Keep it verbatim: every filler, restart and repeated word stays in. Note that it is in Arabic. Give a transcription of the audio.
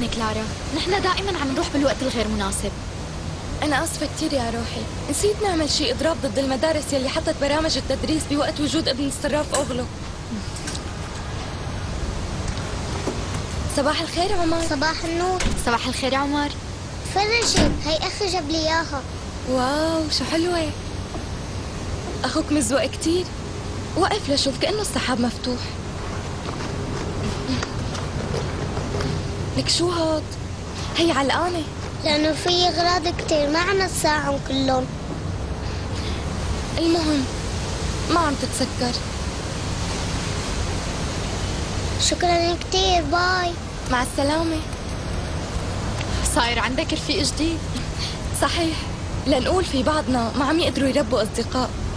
كلارا، نحن دائما عم نروح بالوقت الغير مناسب. أنا آسفة كثير يا روحي، نسيت نعمل شيء إضراب ضد المدارس يلي حطت برامج التدريس بوقت وجود ابن الصراف أوغلو. صباح الخير عمر. صباح النور. صباح الخير يا عمر. فرجي، هي أخي جاب لي إياها. واو شو حلوة. أخوك مزوق كثير. وقف لشوف كأنه السحاب مفتوح. لك شو هاد؟ هي علقانة. لأنه في أغراض كتير ما عم تساعهم كلهم. المهم ما عم تتسكر. شكرا كتير، باي. مع السلامة. صاير عندك رفيق جديد. صحيح، لنقول في بعضنا ما عم يقدروا يربوا أصدقاء.